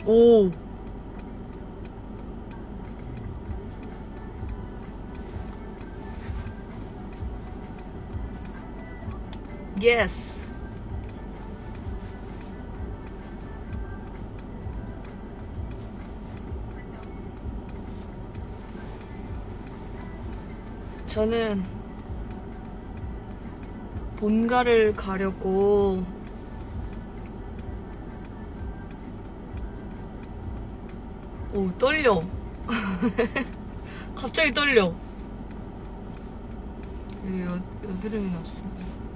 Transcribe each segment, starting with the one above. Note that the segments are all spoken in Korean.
오. 예스. 저는 본가를 가려고 오, 떨려. 갑자기 떨려. 여드름이 났어.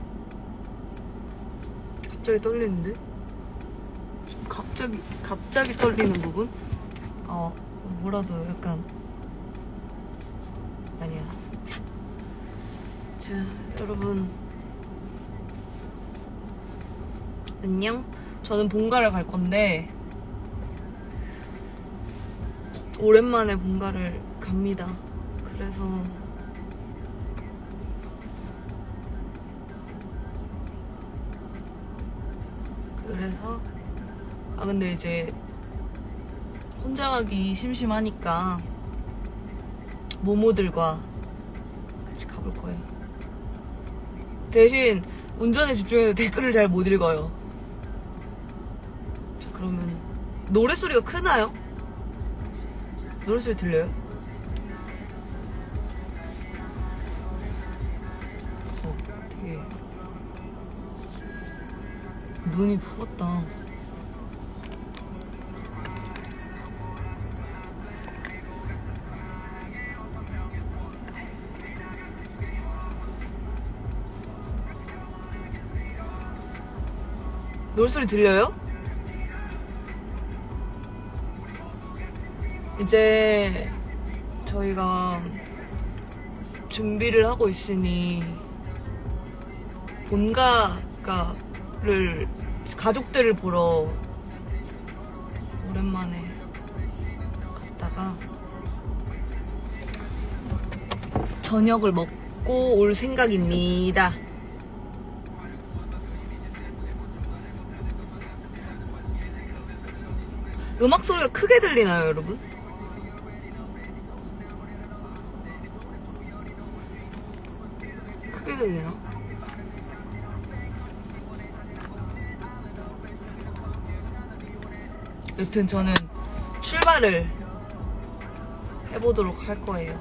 갑자기 떨리는데? 갑자기 떨리는 부분? 뭐라도 약간 아니야. 자, 여러분 안녕. 저는 본가를 갈 건데 오랜만에 본가를 갑니다. 그래서 근데 이제 혼자 가기 심심하니까 모모들과 같이 가볼 거예요. 대신 운전에 집중해서 댓글을 잘 못 읽어요. 자, 그러면 노래소리가 크나요? 노래소리 들려요? 되게 눈이 부었다. 노래소리 들려요? 이제 저희가 준비를 하고 있으니 본가를 가족들을 보러 오랜만에 갔다가 저녁을 먹고 올 생각입니다. 음악 소리가 크게 들리나요, 여러분? 크게 들리나? 여튼 저는 출발을 해보도록 할 거예요.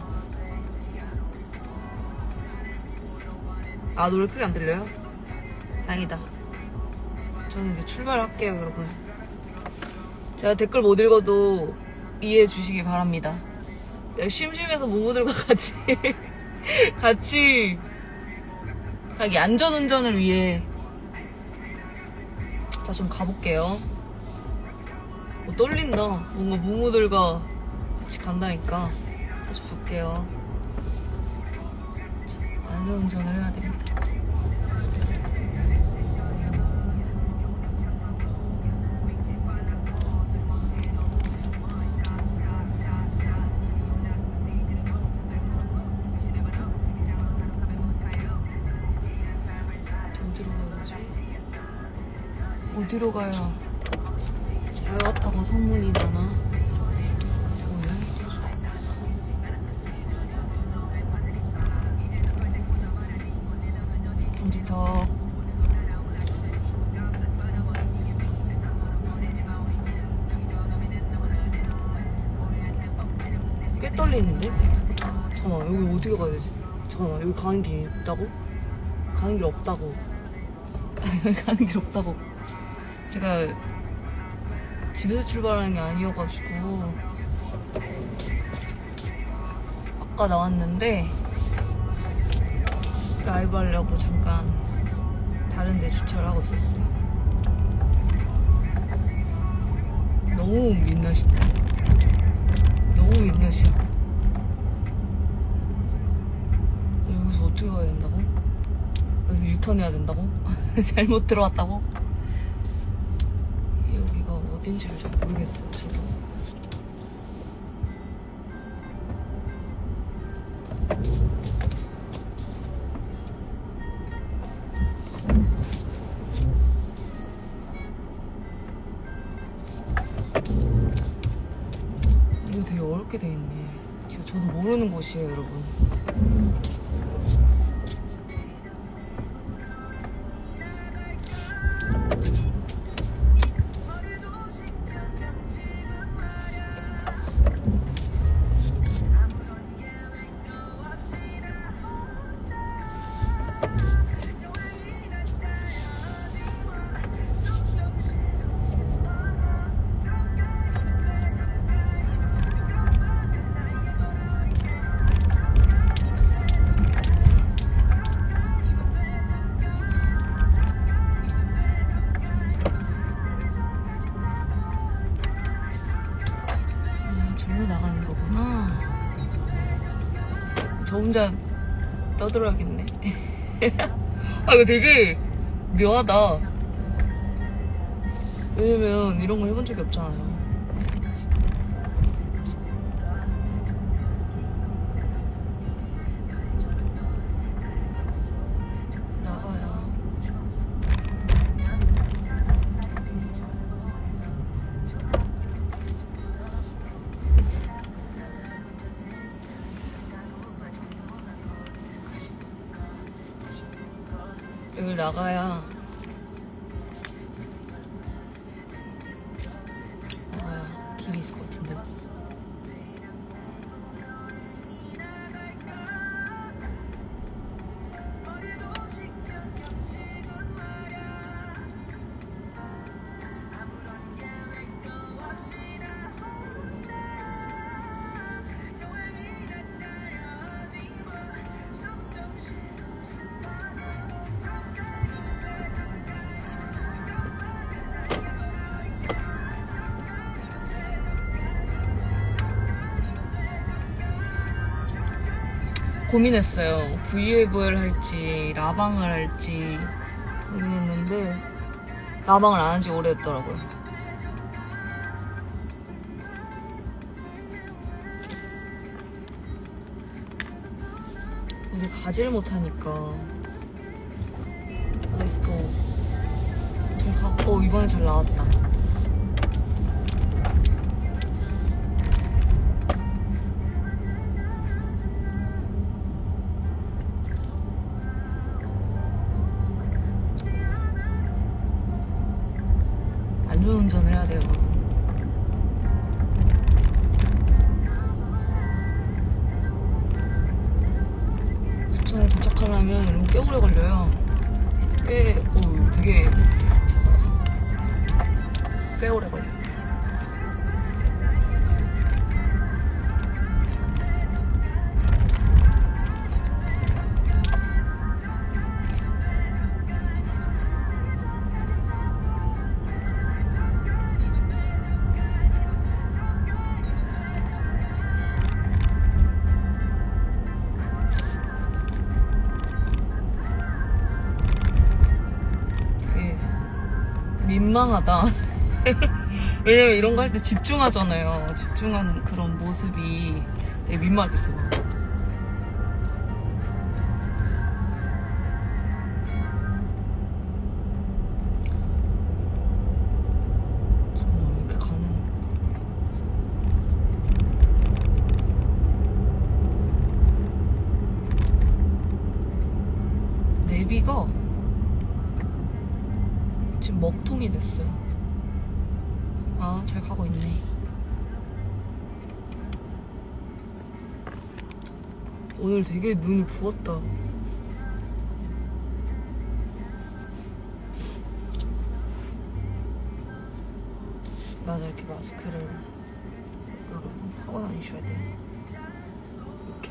아, 노래 크게 안 들려요? 다행이다. 저는 이제 출발할게요, 여러분. 제가 댓글 못 읽어도 이해해 주시기 바랍니다. 심심해서 모모들과 같이 가기 안전운전을 위해 자, 좀 가볼게요. 떨린다. 뭔가 모모들과 같이 간다니까. 다시 갈게요. 자, 안전운전을 해야 됩니다. 어디로 가야 잘 왔다고 소문이 나나? 이제 더 꽤 떨리는데? 잠깐만, 여기 어떻게 가야 되지? 잠깐만, 여기 가는 길 있다고? 가는 길 없다고. 여기 가는 길 없다고. 제가 집에서 출발하는 게 아니어가지고 아까 나왔는데 라이브 하려고 잠깐 다른 데 주차를 하고 있었어요. 너무 민낯이다. 너무 민낯이야. 여기서 어떻게 가야 된다고? 여기서 유턴해야 된다고? 잘못 들어왔다고? 여기가 어딘지를 잘 모르겠어요, 저도. 이렇게 돼 있네. 저도 모르는 곳이에요, 여러분. 나가는 거구나. 저 혼자 떠들어야겠네. 아, 이거 되게 묘하다. 왜냐면 이런 거 해본 적이 없잖아요. 여길 나가야 길이 있을 것 같은데. 고민했어요. 브이앱을 할지 라방을 할지 고민했는데 라방을 안 한 지 오래됐더라고요. 근데 가지를 못하니까 렛츠고. 이번에 잘 나왔다. 안전운전을 해야 돼요, 여러분. 부천에 도착하려면 이러면 꽤 오래 걸려요. 되게 꽤 오래 걸려요. 민망하다. 왜냐면 이런 거 할 때 집중하잖아요. 집중하는 그런 모습이 되게 민망하겠어. 이렇게 가는. 내비가 지금 먹통이 됐어요. 아, 잘 가고 있네. 오늘 되게 눈이 부었다. 맞아, 이렇게 마스크를 여러분 하고 다니셔야 돼요. 이렇게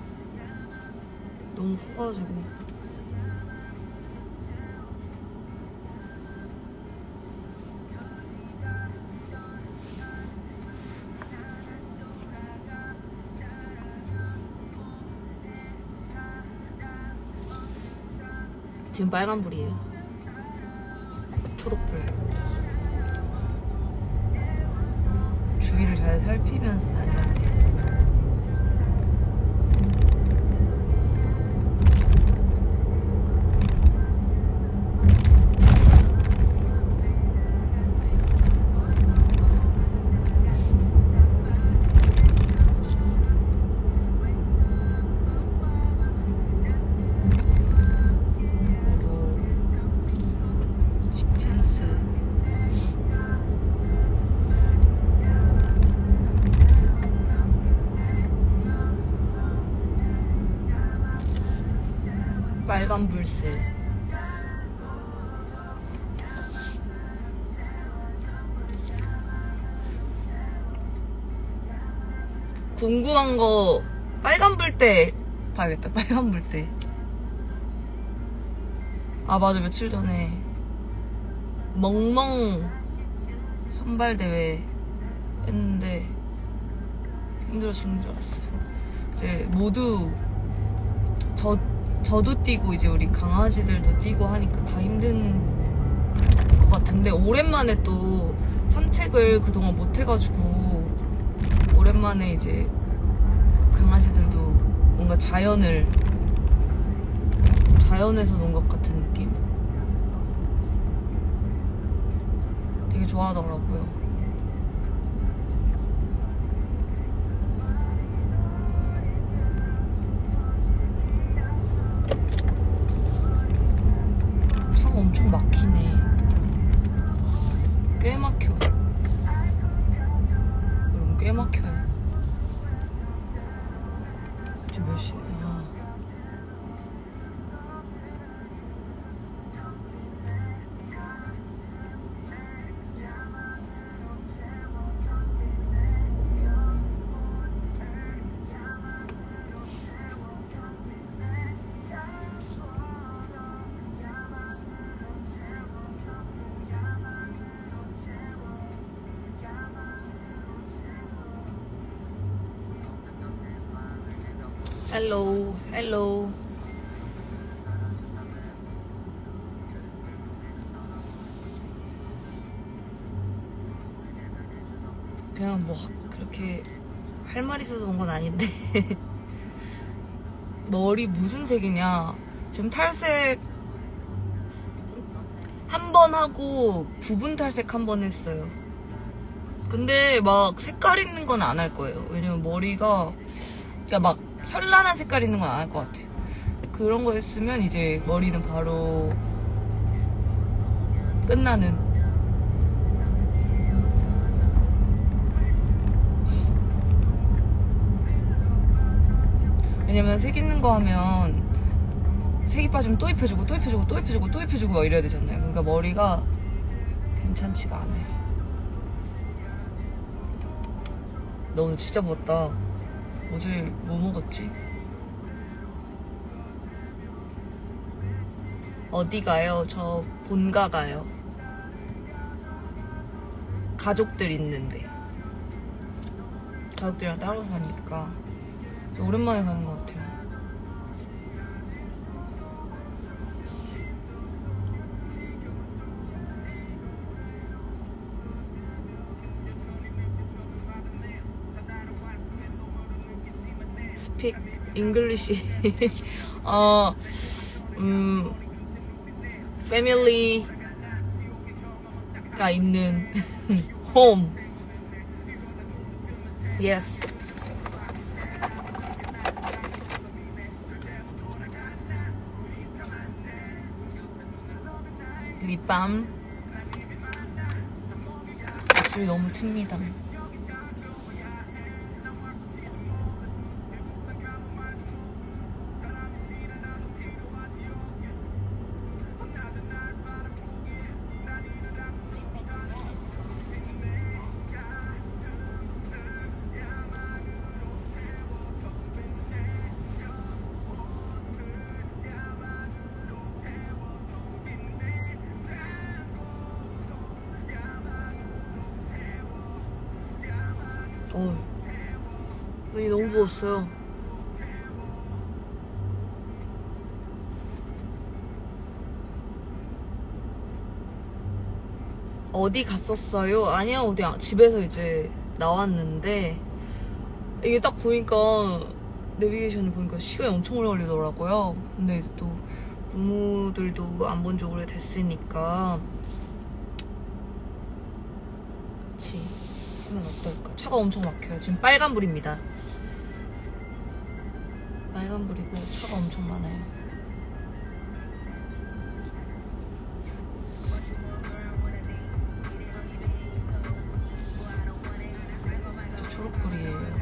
너무 커가지고. 지금 빨간불이에요. 초록불. 주위를 잘 살피면서 다녀야 돼. 빨간불새. 궁금한 거 빨간불대 봐야겠다. 빨간불대. 아 맞아, 며칠 전에 멍멍 선발대회 했는데 힘들어 죽는 줄 알았어. 이제 모두 저도 뛰고 이제 우리 강아지들도 뛰고 하니까 다 힘든 것 같은데, 오랜만에 또 산책을 그동안 못 해가지고 오랜만에 이제 강아지들도 뭔가 자연에서 논 것 같은 느낌? 되게 좋아하더라고요. 차가 엄청 막히네. 꽤 막혀. 여러분, 꽤 막혀요. 지금 몇 시야? 헬로우, 헬로우. 그냥 뭐 그렇게 할 말 있어서 온 건 아닌데 머리 무슨 색이냐, 지금 탈색 한 번 하고 부분 탈색 한 번 했어요. 근데 막 색깔 있는 건 안 할 거예요. 왜냐면 머리가 그러니까 막 현란한 색깔 있는 건 안 할 것 같아요. 그런 거 했으면 이제 머리는 바로 끝나는. 왜냐면 색 있는 거 하면 색이 빠지면 또 입혀주고 또 입혀주고 또 입혀주고 또 입혀주고 막 이래야 되잖아요. 그러니까 머리가 괜찮지가 않아요. 너 오늘 진짜 먹었다. 어제 뭐 먹었지? 어디 가요? 저 본가 가요. 가족들 있는데. 가족들이랑 따로 사니까 오랜만에 가는 것 같아요. Speak English. family가 있는 home. Yes. 립밤. 목소리 너무 틉니다. 눈이 너무 부었어요. 어디 갔었어요? 아니야, 어디 집에서 이제 나왔는데, 이게 딱 보니까 내비게이션을 보니까 시간이 엄청 오래 걸리더라고요. 근데 이제 또 부모들도 안 본 지 오래됐으니까 같이 하면 어떨까? 차가 엄청 막혀요. 지금 빨간불입니다. 빨간불이고 차가 엄청 많아요. 저 초록불이에요.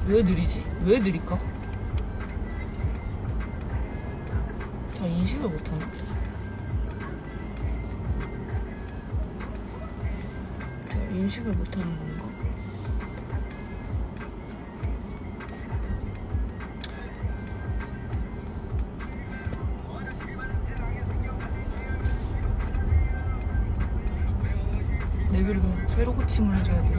왜 느리지? 왜 느릴까? 잘 인식을 못하나? 잘 인식을 못하는 건가? 내비를 새로 고침을 해줘야 돼.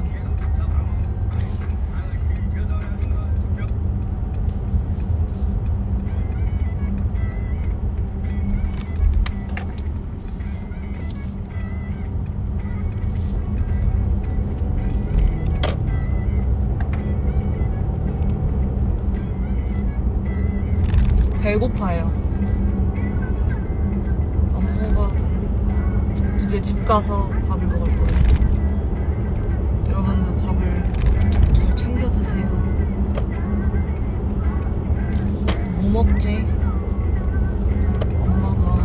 배고파요. 엄마가 이제 집 가서 밥을 먹을 거예요. 여러분도 밥을 잘 챙겨 드세요. 뭐 먹지? 엄마가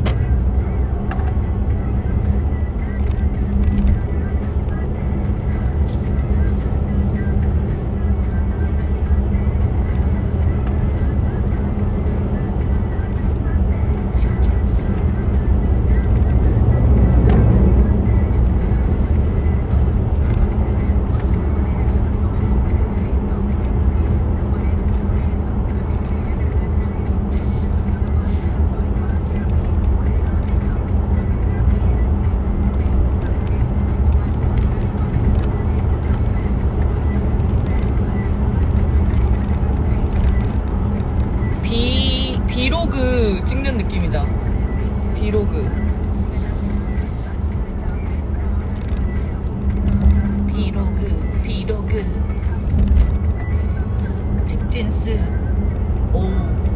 비로그 찍는 느낌이다. 비로그. 비로그. 직진스. 오.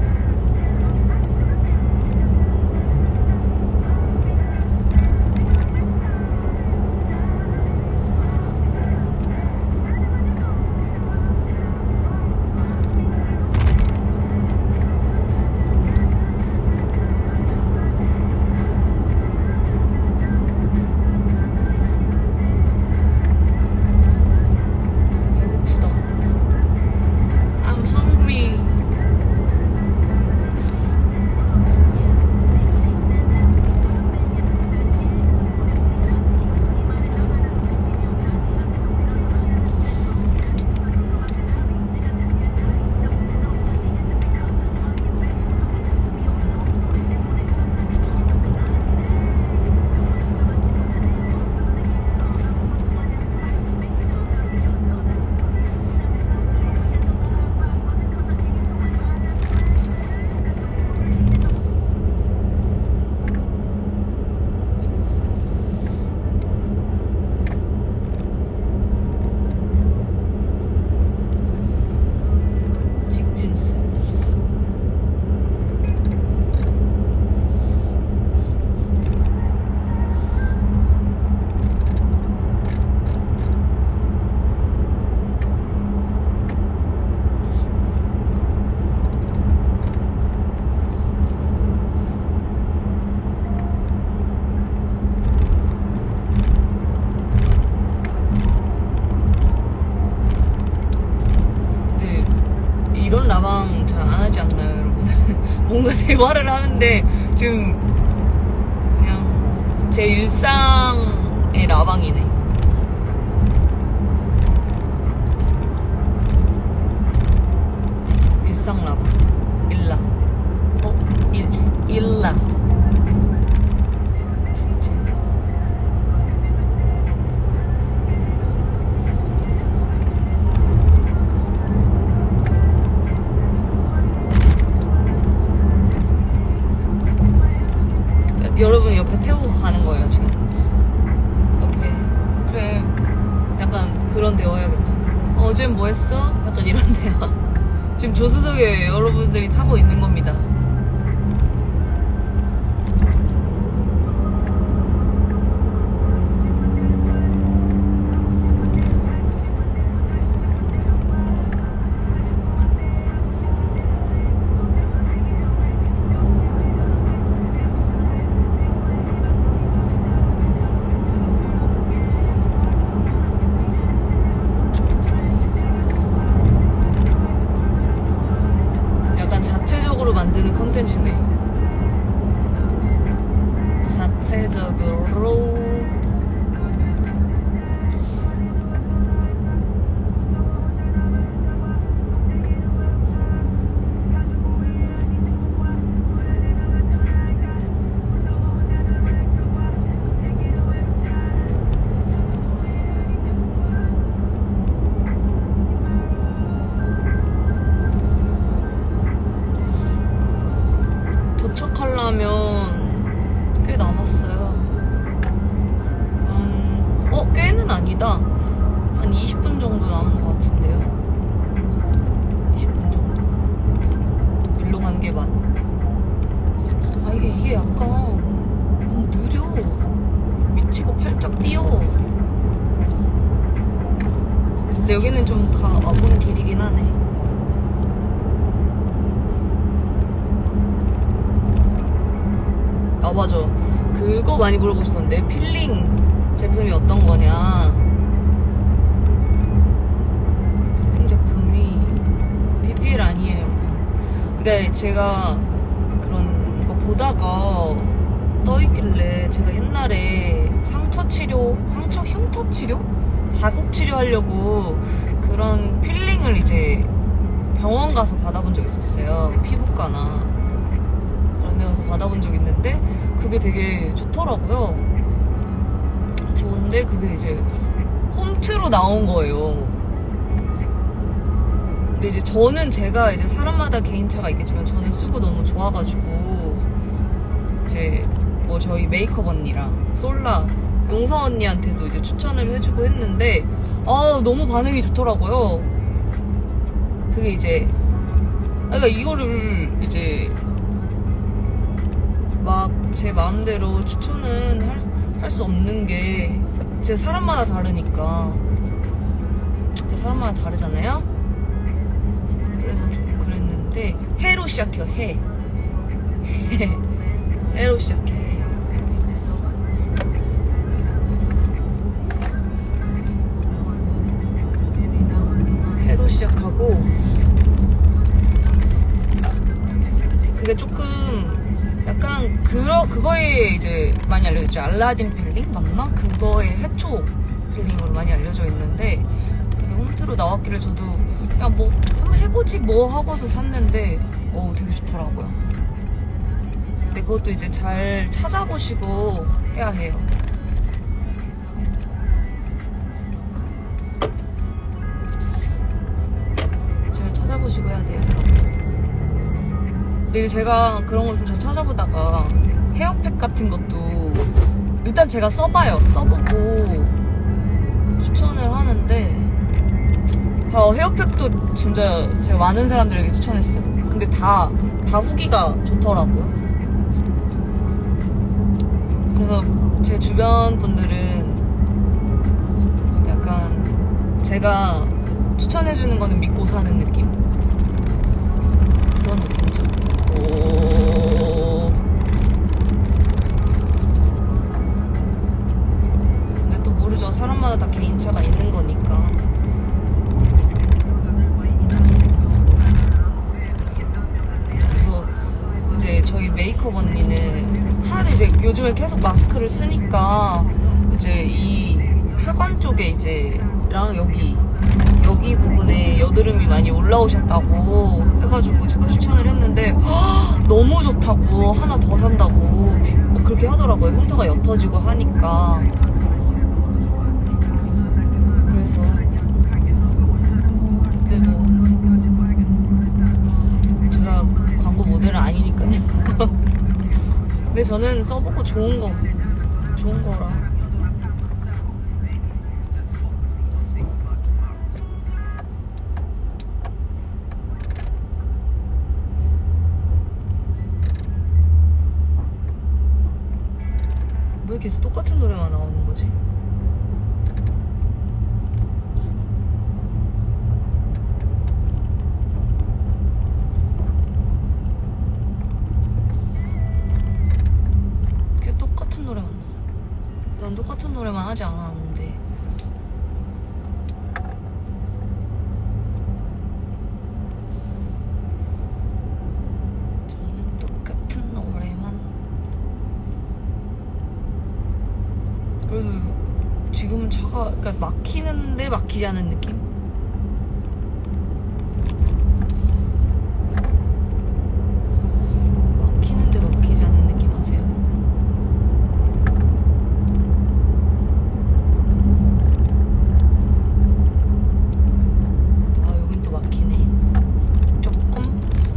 이런 라방 잘 안 하지 않나요, 여러분? 뭔가 대화를 하는데 지금 그냥 제 일상의 라방이네. 일상 라방. 일라. 일라. 여러분 옆에 태우고 가는 거예요 지금. 옆에. 그래, 약간 그런 대화해야겠다. 어제 뭐 했어? 약간 이런 대화. 지금 조수석에 여러분들이 타고 있는 겁니다. 자체적으로 만드는 컨텐츠네. 자체적으로. 도착하려면 꽤 남았어요. 꽤는 아니다. 한 20분 정도 남은 것 같은데요. 20분 정도. 일로 간 게 맞. 이게 약간 너무 느려. 미치고 팔짝 뛰어. 근데 여기는 좀 와본 길이긴 하네. 아 맞아, 그거 많이 물어보시던데. 필링 제품이 어떤 거냐. 필링 제품이 PPL 아니에요 여러분. 그러니까 제가 그런 거 보다가 떠있길래 제가 옛날에 상처 흉터 치료? 자국 치료하려고 그런 필링을 이제 병원 가서 받아본 적 있었어요. 피부과나 그런 데 가서 받아본 적 있는데 그게 되게 좋더라고요. 좋은데 그게 이제 홈트로 나온 거예요. 근데 이제 제가 이제 사람마다 개인차가 있겠지만 저는 쓰고 너무 좋아가지고 이제 뭐 저희 메이크업 언니랑 솔라 용서 언니한테도 이제 추천을 해주고 했는데 너무 반응이 좋더라고요. 그게 이제 그러니까 이거를 이제 막 제 마음대로 추천은 할 수 없는 게 제 사람마다 다르니까. 제 사람마다 다르잖아요. 그래서 좀 그랬는데 해로 시작해요. 해로 시작해. 해로 시작하고 그게 조금 약간 그거에 이제 많이 알려졌죠. 알라딘 필링 맞나? 그거에 해초 필링으로 많이 알려져 있는데 그게 홈트로 나왔길래 저도 야 뭐 한번 해보지 뭐 하고서 샀는데 되게 좋더라고요. 근데 그것도 이제 잘 찾아보시고 해야 해요. 잘 찾아보시고 해야 돼요. 그리고 제가 그런 걸 좀 잘 찾아보다가 헤어팩 같은 것도 일단 제가 써봐요. 써보고 추천을 하는데 헤어팩도 진짜 제가 많은 사람들에게 추천했어요. 근데 다 후기가 좋더라고요. 그래서 제 주변 분들은 약간 제가 추천해주는 거는 믿고 사는 느낌? 그런 느낌이죠. 근데 또 모르죠. 사람마다 다 개인차가 있는 거니까. 그래서 이제 저희 메이크업 언니는 이제 요즘에 계속 마스크를 쓰니까 이제 이 하관 쪽에 이제 여기 부분에 여드름이 많이 올라오셨다고 해가지고 제가 추천을 했는데 너무 좋다고 하나 더 산다고 뭐 그렇게 하더라고요. 흉터가 옅어지고 하니까. 그래서 근데 뭐 제가 광고 모델은 아니니까요. 근데 저는 써보고 좋은 거라. 왜 계속 똑같은 노래만 나오는 거지? 계속 똑같은 노래만 나와. 난 똑같은 노래만 하지 않았는데. 그러니까 막히는데 막히지 않은 느낌? 막히는데 막히지 않은 느낌 아세요, 여러분? 아, 여긴 또 막히네. 조금.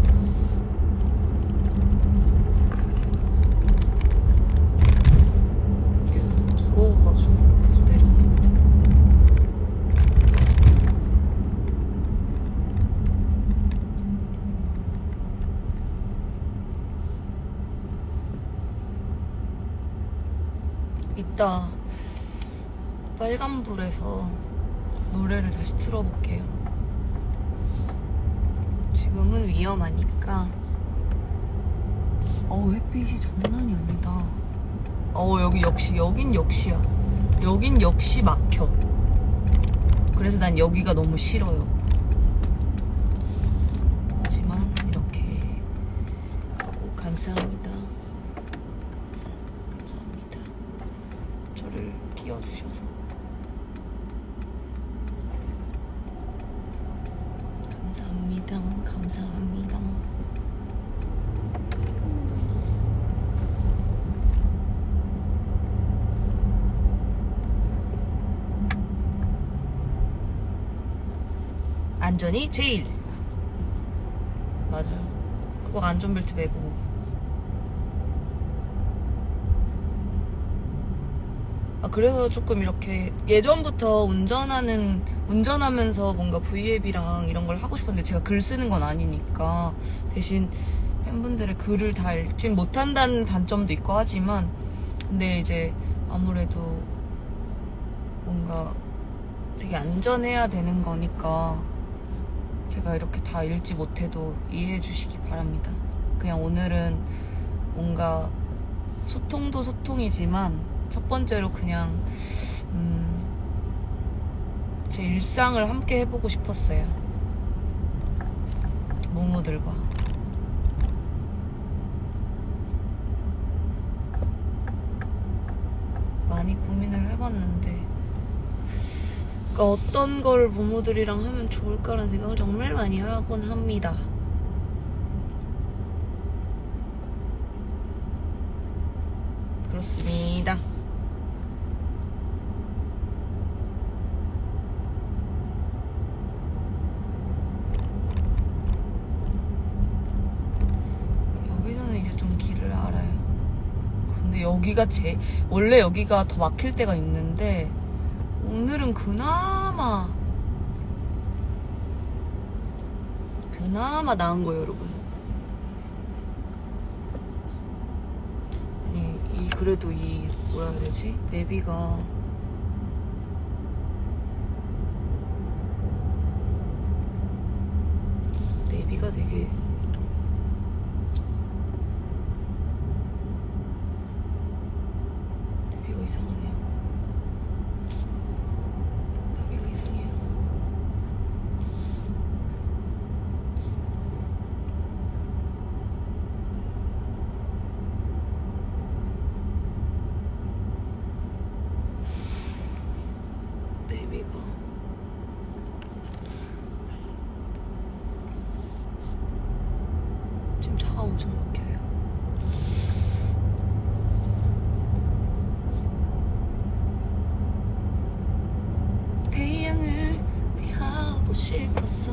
무거워가지고 계속 내려오는 거. 이따 빨간불에서 노래를 다시 틀어볼게요. 지금은 위험하니까. 햇빛이 장난이 아니다. 여긴 역시야. 여긴 역시 막혀. 그래서 난 여기가 너무 싫어요. 하지만 이렇게 하고 감사합니다. 감사합니다. 저를 끼워주셔서. 감사합니다. 감사합니다. 안전이 제일. 맞아요. 꼭 안전벨트 매고. 그래서 조금 이렇게 예전부터 운전하면서 뭔가 브이앱이랑 이런 걸 하고 싶었는데 제가 글 쓰는 건 아니니까 대신 팬분들의 글을 다 읽진 못한다는 단점도 있고 하지만 근데 이제 아무래도 뭔가 되게 안전해야 되는 거니까 제가 이렇게 다 읽지 못해도 이해해 주시기 바랍니다. 그냥 오늘은 뭔가 소통도 소통이지만 첫 번째로 그냥 제 일상을 함께 해보고 싶었어요. 모모들과. 많이 고민을 해봤는데 그러니까 어떤 걸 모모들이랑 하면 좋을까라는 생각을 정말 많이 하곤 합니다. 그렇습니다. 여기서는 이제 좀 길을 알아요. 근데 여기가 원래 여기가 더 막힐 때가 있는데 오늘은 그나마 나은 거예요, 여러분. 그래도 뭐라 해야 되지? 내비가 되게 내비가 이상하네요. 내비가 이상해요. 내비가 지금 차가 엄청 막혀요. 태양을 피하고 싶었어.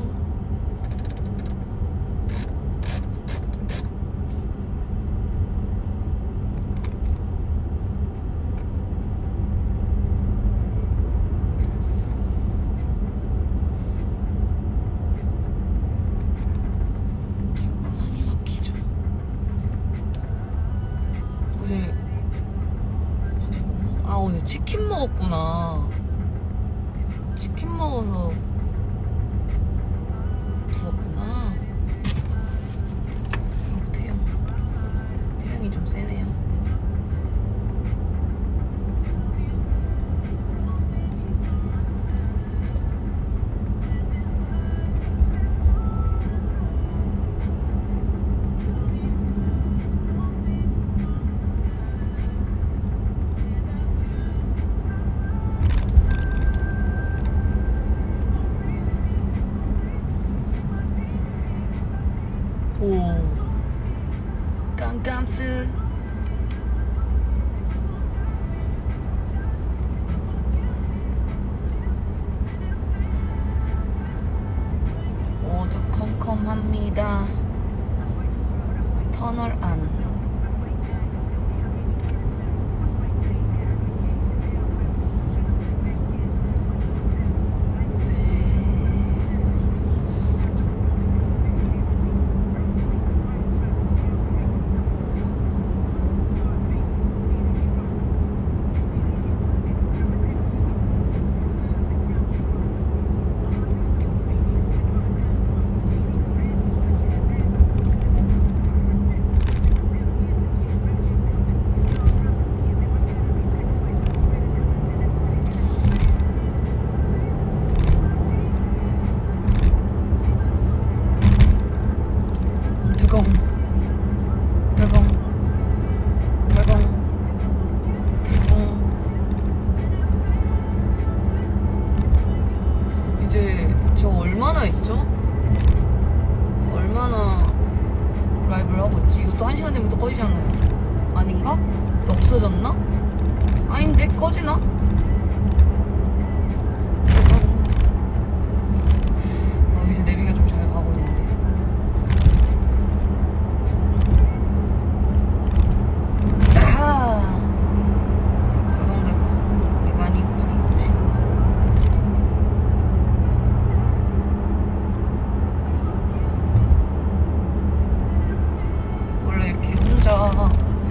오늘 치킨 먹었구나. 치킨 먹어서 부었구나. 태양이 좀 세네요. 오, 깜깜스. 어두컴컴합니다. 터널 안. 이제 저 얼마나 했죠? 얼마나 라이브를 하고 있지? 이거 또 1시간 되면 또 꺼지잖아요. 아닌가? 또 없어졌나? 아닌데? 꺼지나? 이제 내비가 좀 잘 가고 있는데. 아하! 덜컹덜컹. 많이 원래 이렇게 혼자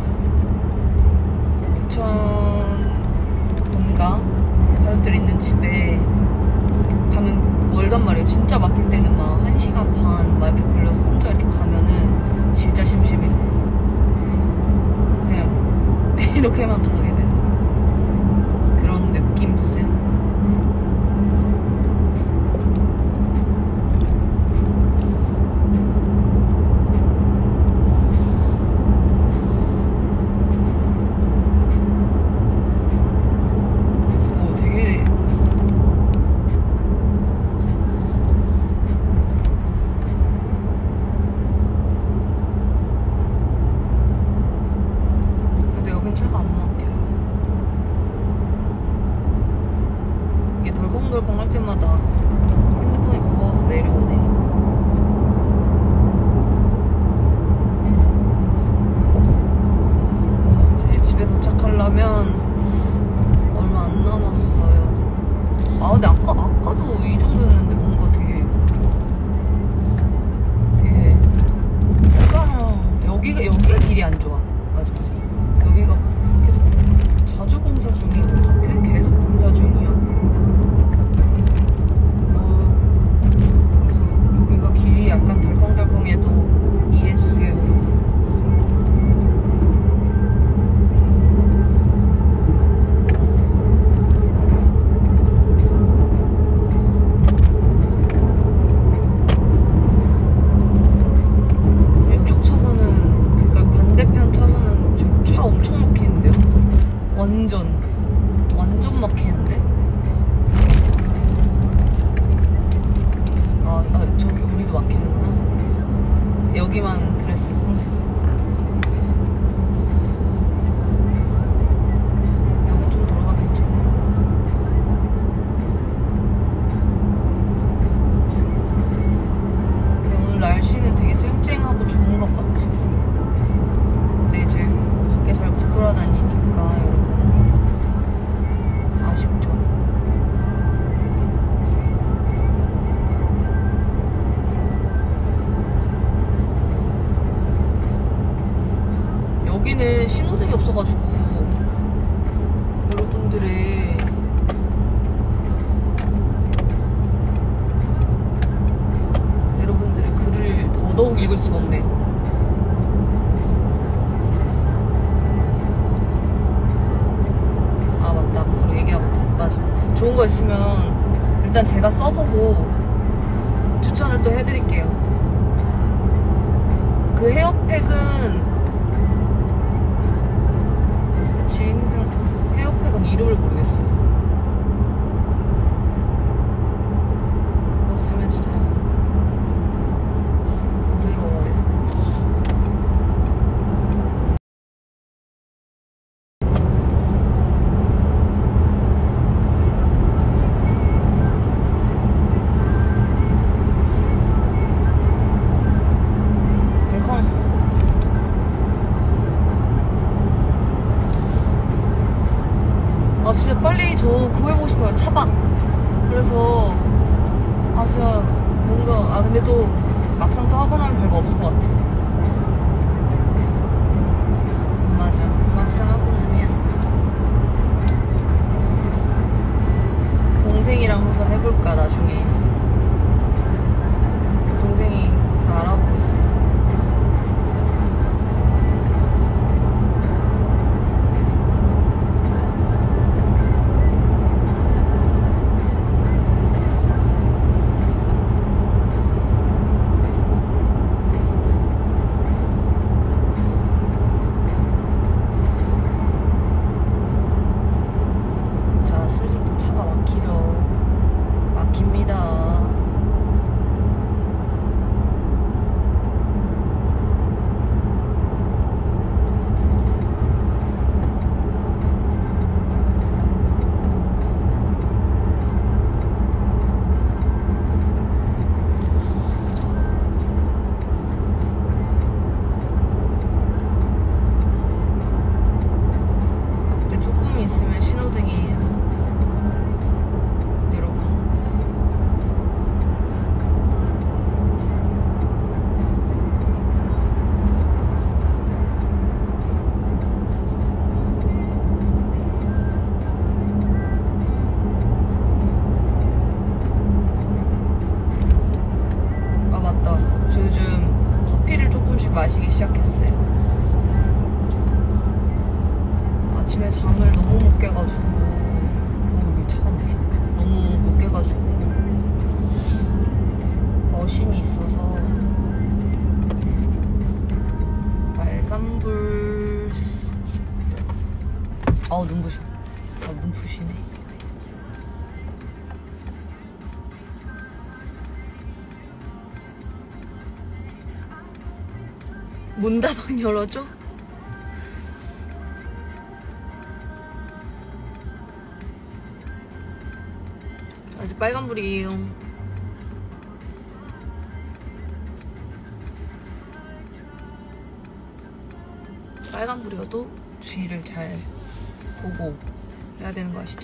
부천 본가 가족들 있는 집에 가면 멀단 말이에요. 진짜 막힐 때는 막 1시간 반 막 이렇게 걸려서 혼자 이렇게 가면은 진짜 심심해. 그냥 이렇게만 가게 되는 그런 느낌스. 차가 안 막혀요. 이게 덜컹덜컹 할 때마다 핸드폰이 무거워서 내려오네. 이제 집에 도착하려면 얼마 안 남았어요. 아 근데 아까도 이 정도였는데 뭔가 되게 여기가 길이 안 좋아. 맞아. 여기가 계속 자주 공사 중이고 계속 공사 중이야. 그래서 여기가 길이 약간 덜컹덜컹해도 이해해주세요. 이쪽 차선은, 그러니까 반대편 차선은 차 엄청 막히는데요? 완전 막히는데? 저기 우리도 막히는구나. 여기만 그랬을 뿐. 여기 좀 돌아가 괜찮아요. 근데 오늘 날씨는 되게 쨍쨍하고 좋은 것 같아. 근데 이제 밖에 잘 못 돌아다니니까 여러분 아쉽죠. 여기는 신호등이 없어가지고 여러분들의 글을 더더욱 읽을 수가 없네요. 아 맞다, 아까 그거 얘기하고 맞아. 좋은 거 있으면 일단 제가 써보고 추천을 또 해드릴게요. 그 헤어팩은 헤어팩은 이름을 모르겠어요. 그거 쓰면 진짜 부드러워요. 아 근데 또 막상 또 하고 나면 별거 없을 것 같아. 맞아. 막상 하고 나면 동생이랑 한번 해볼까 나중에. 동생이 다 알아보고 있어. 자, 슬슬 또 차가 막히죠. 막힙니다. 근데 조금 있으면 신호등이에요. 여러분. 아 맞다. 저 요즘 커피를 조금씩 마시기 시작했어요. 아침에 잠을 너무 못 깨가지고 여기 차가 막히네. 너무 못 깨가지고 머신이 있어서 빨간불. 아우 눈부셔. 아 눈부시네. 문다방 열어줘? 아직 빨간불이에요. 빨간불이어도 주의를 잘 보고 해야 되는 거 아시죠?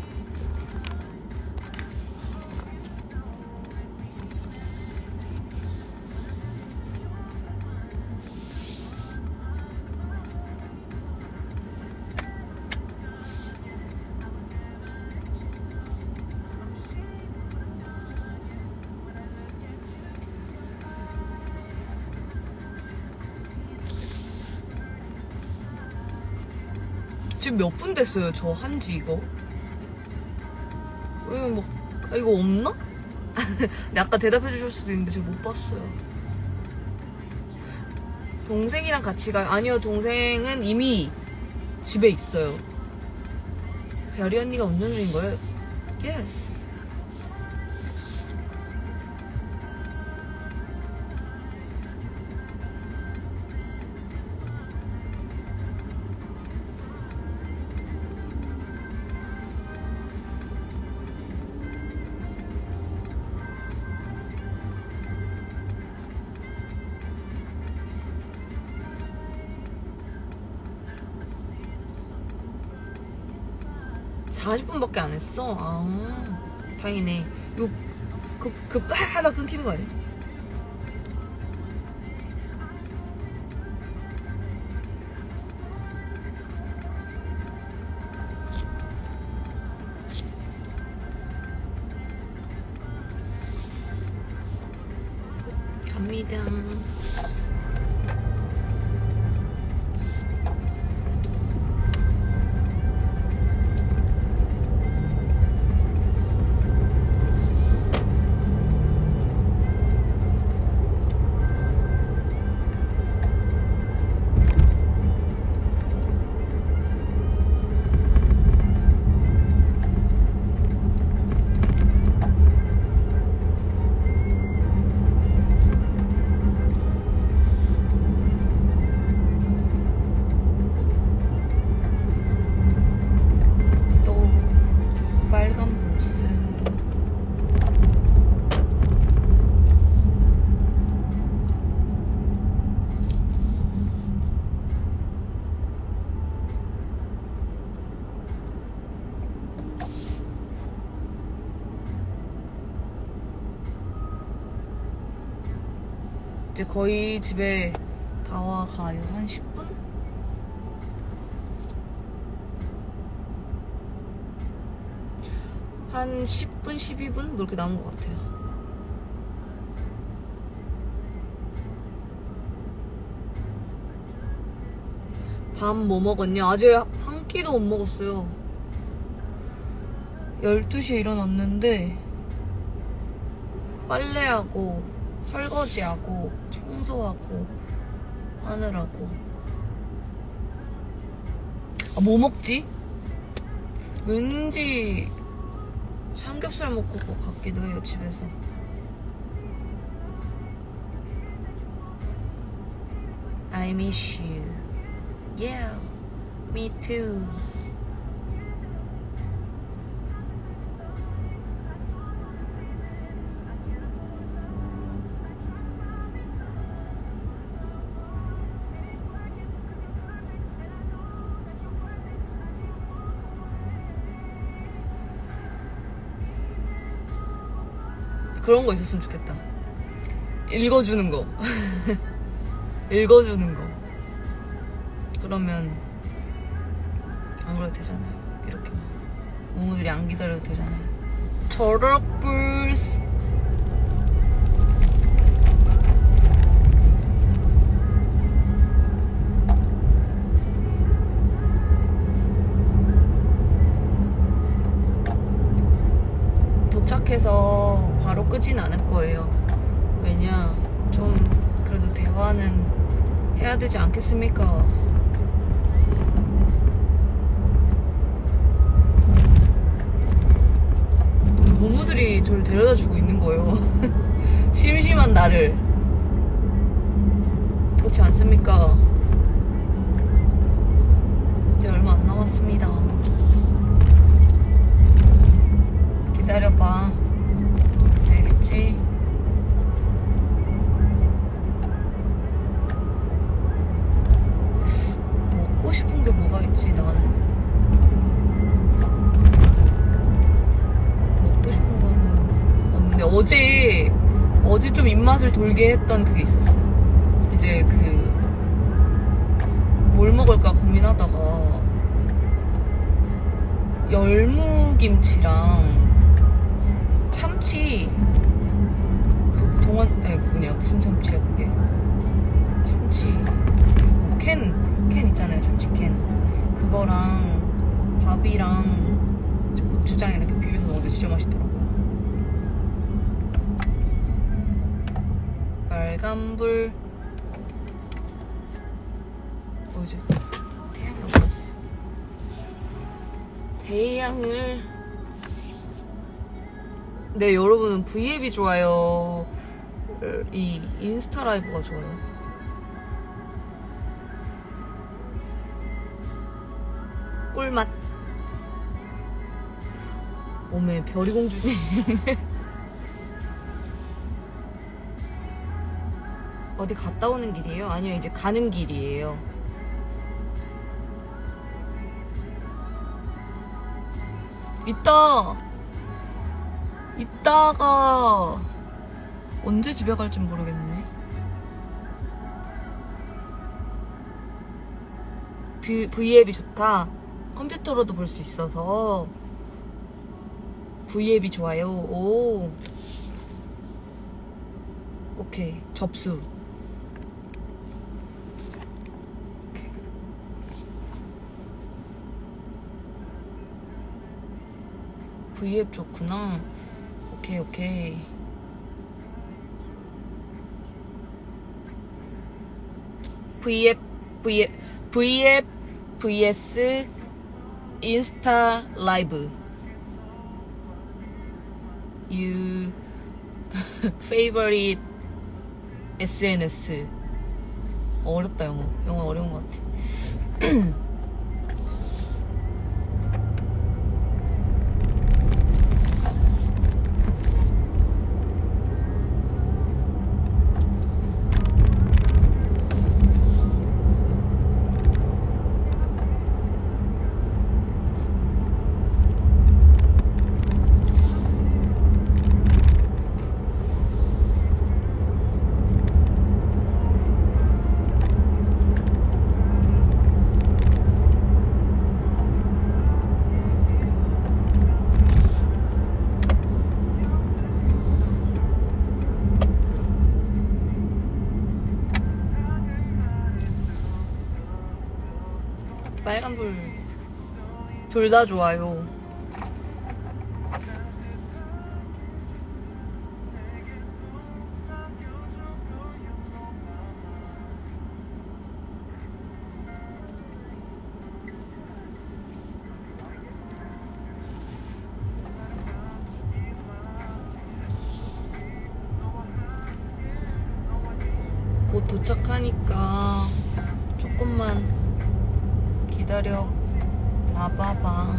지금 몇 분 됐어요, 저 한지 이거? 뭐, 아, 이거 없나? 근데 아까 대답해 주실 수도 있는데 제가 못 봤어요. 동생이랑 같이 가요? 아니요, 동생은 이미 집에 있어요. 별이 언니가 운전 중인 거예요? 예스. 아, 40분밖에 안 했어? 아, 다행이네. 하나 끊기는 거 아니야? 갑니다. 이제 거의 집에 다 와가요. 한 10분? 한 10분, 12분? 뭐 이렇게 남은 것 같아요. 밥 뭐 먹었냐? 아직 한 끼도 못 먹었어요. 12시에 일어났는데 빨래하고 설거지하고 청소하고 하느라고. 뭐 먹지? 왠지 삼겹살 먹고 것 같기도 해요, 집에서. I miss you. Yeah, me too. 그런 거 있었으면 좋겠다. 읽어주는 거. 읽어주는 거. 그러면 안 그래도 되잖아요. 이렇게 모모들이 안 기다려도 되잖아요. 저럭불스. 도착해서 바로 끄진 않을 거예요. 왜냐, 좀 그래도 대화는 해야 되지 않겠습니까? 모모들이 저를 데려다 주고 있는 거예요. 심심한 나를. 그렇지 않습니까? 이제 얼마 안 남았습니다. 기다려봐. 알겠지? 먹고 싶은 게 뭐가 있지, 나는? 먹고 싶은 거는 없는데, 어제 좀 입맛을 돌게 했던 그게 있었어. 이제 뭘 먹을까 고민하다가 열무김치랑 참치, 무슨 참치야 그게? 참치 캔 있잖아요, 참치캔. 그거랑 밥이랑 고추장 이렇게 비벼서 먹는데 진짜 맛있더라고요. 빨간불. 뭐지? 태양이 없었어. 태양을. 네, 여러분은 V앱이 좋아요, 이 인스타 라이브가 좋아요? 꿀맛. 오메, 별이공주님. 어디 갔다 오는 길이에요? 아니요, 이제 가는 길이에요. 이따가 언제 집에 갈지 모르겠네. V앱이 좋다. 컴퓨터로도 볼 수 있어서 V앱이 좋아요. 오, 오케이, 접수. 오케이. V앱 좋구나. 오케이. V앱 vs 인스타 라이브. You favorite SNS. 어렵다, 영어 어려운 것 같아. 빨간불 둘 다 좋아요. 곧 도착하니까 조금만 기다려 봐봐봐.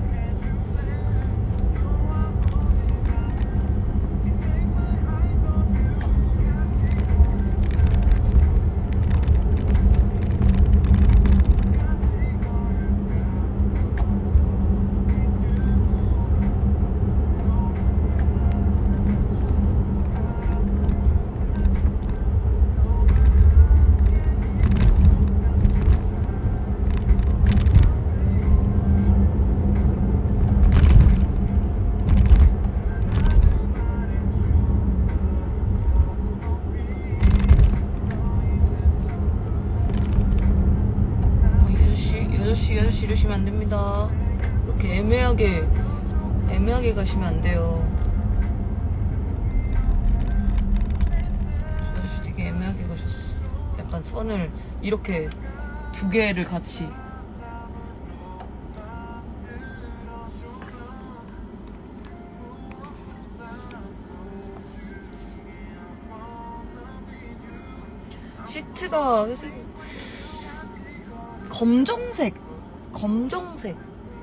이러시면 안 됩니다. 이렇게 애매하게 가시면 안 돼요. 아저씨 되게 애매하게 가셨어. 약간 선을 이렇게 두 개를 같이. 시트가 검정색.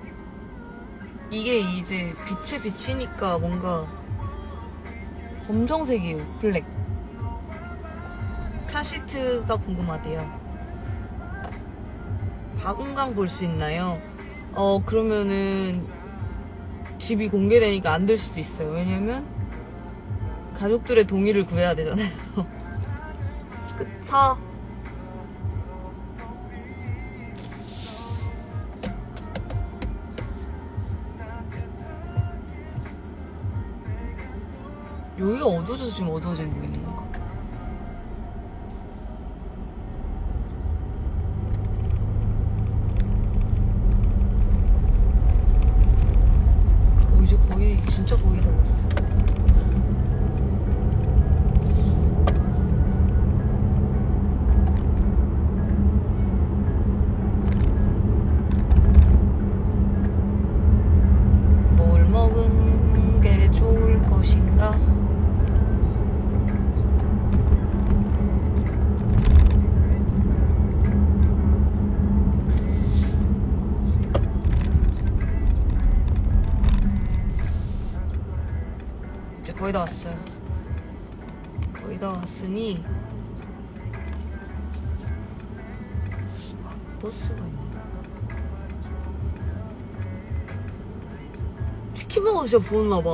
이게 이제 빛에 비치니까 뭔가 검정색이에요. 블랙. 차 시트가 궁금하대요. 박운강 볼 수 있나요? 그러면은 집이 공개되니까 안 될 수도 있어요. 왜냐면 가족들의 동의를 구해야 되잖아요. 그쵸? 여기가 어두워져서 지금 어두워지고 있는 건가? 이제 거의 진짜 거의 다 왔어. 뭘 먹은 게 좋을 것인가? 거의 다 왔어요. 거의 다 왔으니 버스가 있네. 치킨 먹어서 진짜 부었나봐.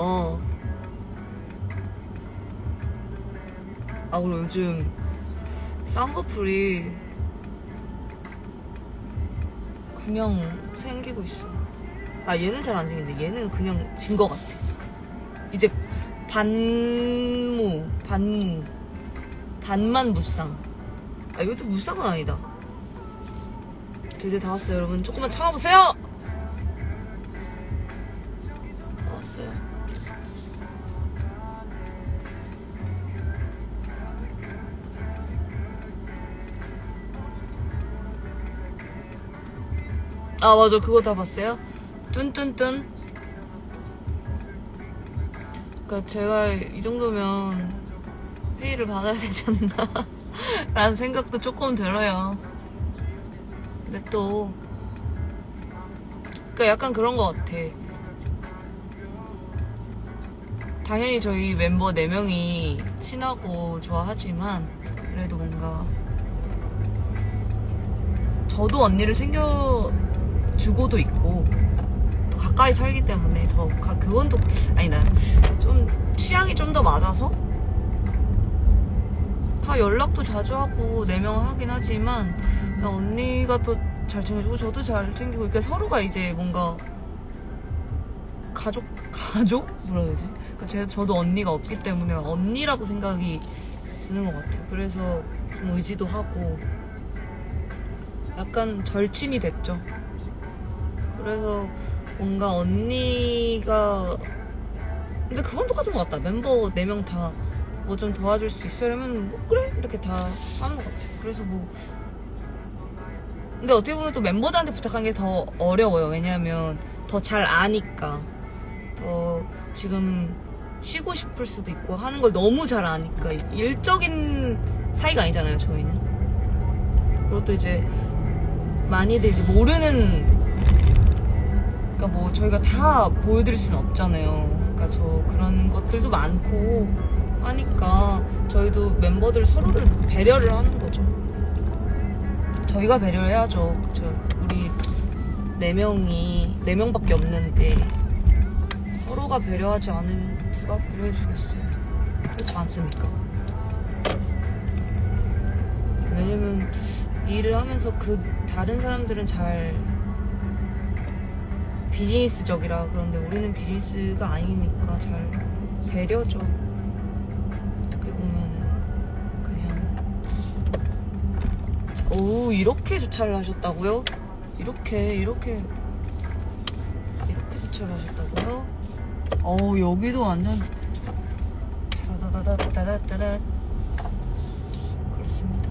그리고 요즘 쌍꺼풀이 그냥 생기고 있어. 얘는 잘 안 생긴데 얘는 그냥 진 것 같아. 이제 반만 무쌍. 이것도 무쌍은 아니다. 이제 다 왔어요. 여러분 조금만 참아보세요. 다 왔어요. 맞아. 그거 다 봤어요? 뚠뚠뚠. 그러니까 제가 이 정도면 회의를 받아야 되지 않나 라는 생각도 조금 들어요. 근데 또 그러니까 약간 그런 것 같아. 당연히 저희 멤버 4명이 친하고 좋아하지만 그래도 뭔가 저도 언니를 챙겨주고도 있고 또 가까이 살기 때문에 그건 또 아니다. 좀 취향이 좀 더 맞아서 다 연락도 자주 하고 4명 하긴 하지만 언니가 또 잘 챙겨주고 저도 잘 챙기고 그러니까 서로가 이제 뭔가 가족? 뭐라 해야 되지? 그러니까 저도 언니가 없기 때문에 언니라고 생각이 드는 것 같아요. 그래서 좀 의지도 하고 약간 절친이 됐죠. 그래서 뭔가 언니가 근데 그건 똑같은 것 같다. 멤버 4명 다 뭐 좀 도와줄 수 있으려면 뭐 그래 이렇게 다 하는 것 같아. 그래서 뭐 근데 어떻게 보면 또 멤버들한테 부탁하는 게 더 어려워요. 왜냐면 더 잘 아니까 더 지금 쉬고 싶을 수도 있고 하는 걸 너무 잘 아니까 일적인 사이가 아니잖아요 저희는. 그리고 또 이제 많이들 이제 모르는 그러니까 뭐 저희가 다 보여드릴 수는 없잖아요. 그러니까 저 그런 것들도 많고 하니까 저희도 멤버들 서로를 배려를 하는 거죠. 저희가 배려를 해야죠. 우리 4명밖에 없는데 서로가 배려하지 않으면 누가 배려해 주겠어요. 그렇지 않습니까? 왜냐면 이 일을 하면서 그 다른 사람들은 잘 비즈니스적이라 그런데 우리는 비즈니스가 아니니까 잘 배려죠. 어떻게 보면은 그냥 오 이렇게 주차를 하셨다고요? 이렇게 주차를 하셨다고요? 어우 여기도 완전 다다다다다다다 그렇습니다.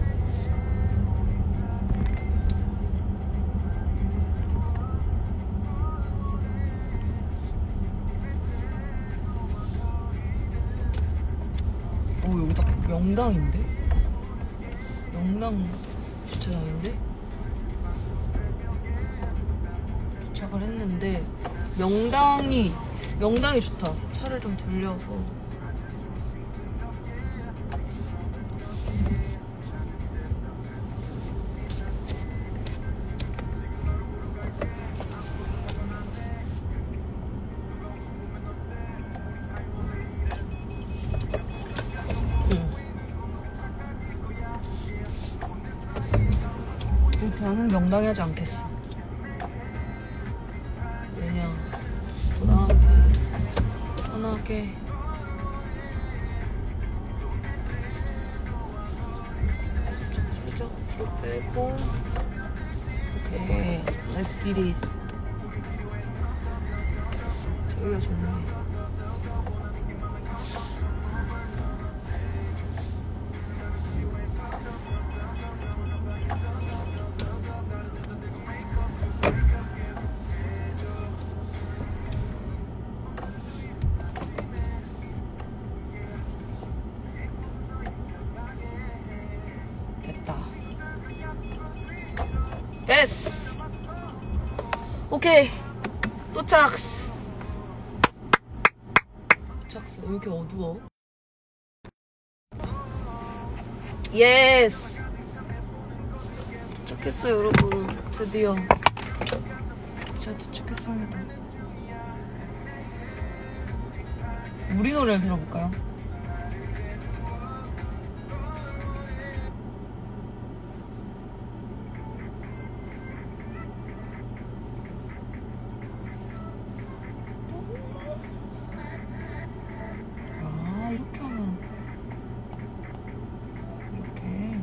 오 여기 딱 명당인데? 명당 주차장인데? 도착을 했는데 명당이 좋다. 차를 좀 돌려서 나는 명당히 하지 않겠어. 그냥 편하게 살짝 앞으로 빼고 오케이 Let's get it. 저기가 좋네. 됐어. 오케이 도착스. 왜 이렇게 어두워? 예스 도착했어요 여러분. 드디어 제가 도착했습니다. 우리 노래를 들어볼까요? 이렇게 하면 이렇게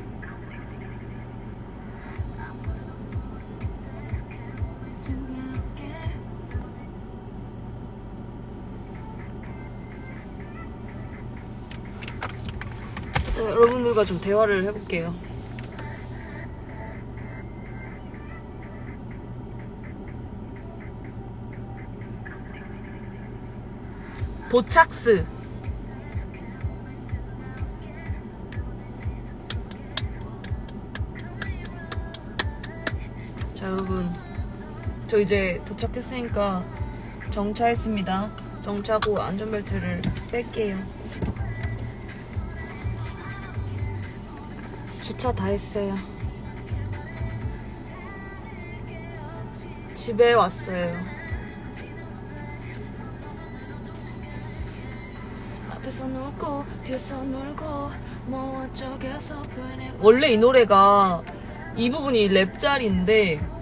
자 여러분들과 좀 대화를 해볼게요. 도착스. 자 여러분 저 이제 도착했으니까 정차했습니다. 정차하고 안전벨트를 뺄게요. 주차 다 했어요. 집에 왔어요. 앞에서 놀고 뒤에서 놀고 뭐 어쩌겠어 편해. 원래 이 노래가 이 부분이 랩짤인데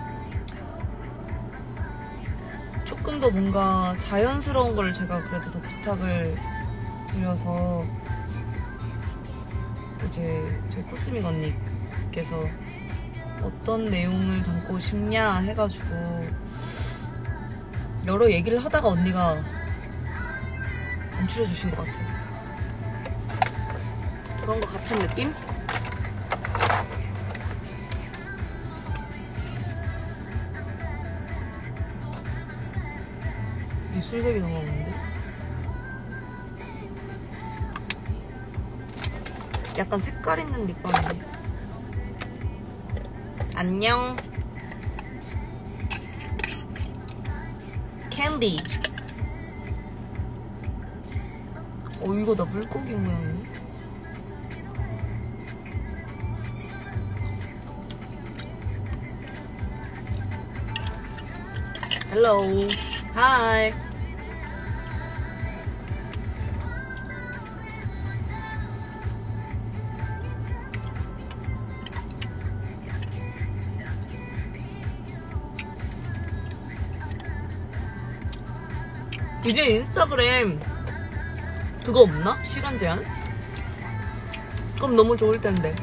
조금 더 뭔가 자연스러운 걸 제가 그래도 더 부탁을 드려서 이제 저희 코스믹 언니께서 어떤 내용을 담고 싶냐 해가지고 여러 얘기를 하다가 언니가 연출해주신 것 같아요. 그런 거 같은 느낌? 입술색이 너무 없는데? 약간 색깔 있는 립밤인데. 안녕. 캔디. 이거 나 물고기 모양이네. Hello. Hi. 이제 인스타그램 그거 없나? 시간 제한? 그럼 너무 좋을 텐데.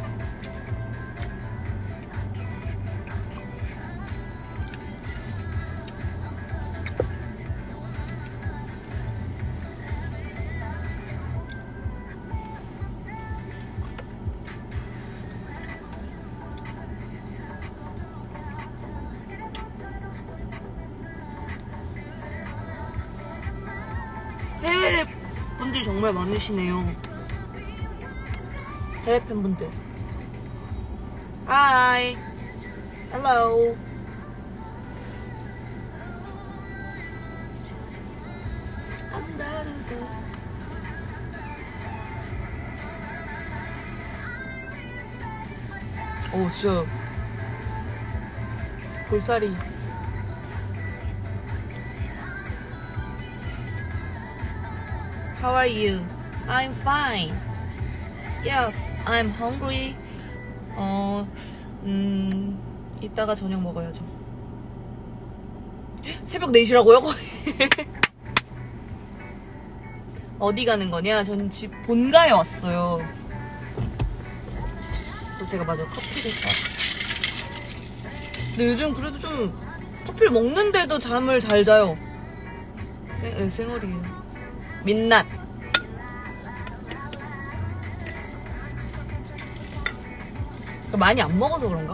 해외 분들이 정말 많으시네요. 해외 팬분들. Hi. Hello. 진짜 볼살이. How are you? I'm fine. Yes, I'm hungry. 이따가 저녁 먹어야죠. 새벽 4시라고요? 어디 가는 거냐? 전 집 본가에 왔어요. 또 제가 마저 커피를 사. 근데 요즘 그래도 좀 커피를 먹는데도 잠을 잘 자요. 생얼이에요. 민낯. 많이 안 먹어서 그런가?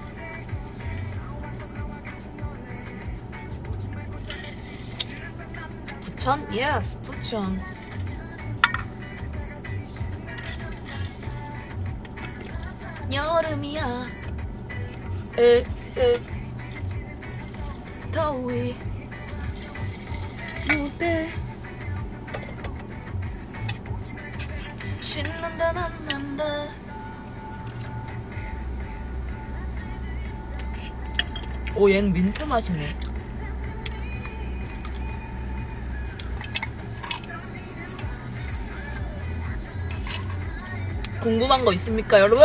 부천? Yes, 부천. 여름이야. 더위. 무대. 신난다 난난다. 얘는 민트 맛이네. 궁금한 거 있습니까, 여러분?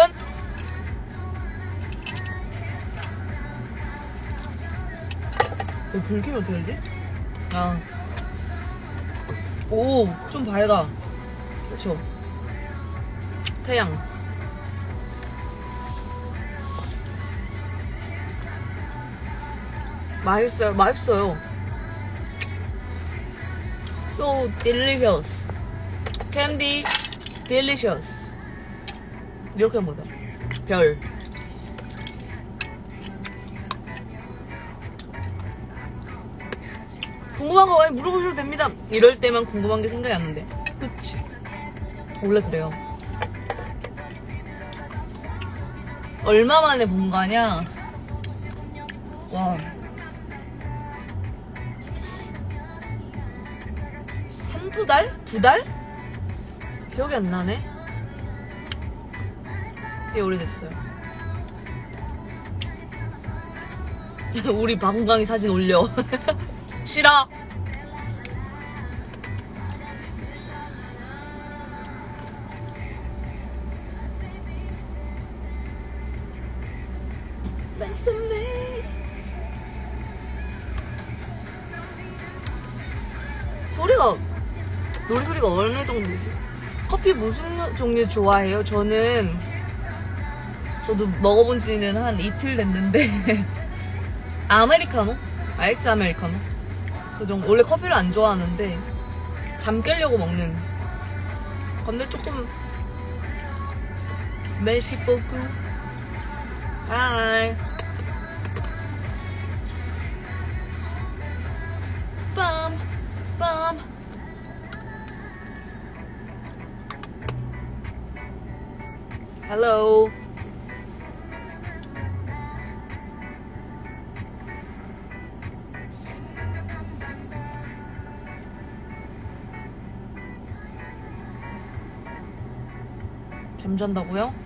불 켜면 어떻게 되지? 좀 밝아. 그쵸? 태양. 맛있어요. So delicious. Candy delicious. 이렇게 하면 뭐다? 별. 궁금한 거 많이 물어보셔도 됩니다. 이럴 때만 궁금한 게 생각이 안 나는데. 그치? 원래 그래요. 얼마 만에 본 거냐? 와. 한두 달? 2달? 기억이 안 나네? 되게 오래됐어요. 우리 박은광이 사진 올려. 싫어. 노래 소리가 어느 정도지? 커피 무슨 종류 좋아해요? 저는 저도 먹어본 지는 한 이틀 됐는데 아메리카노? 아이스 아메리카노? 그 정도. 원래 커피를 안 좋아하는데 잠 깨려고 먹는. 근데 조금 메시 포크. 하이. 빰 빰. 헬로. 잠잔다고요?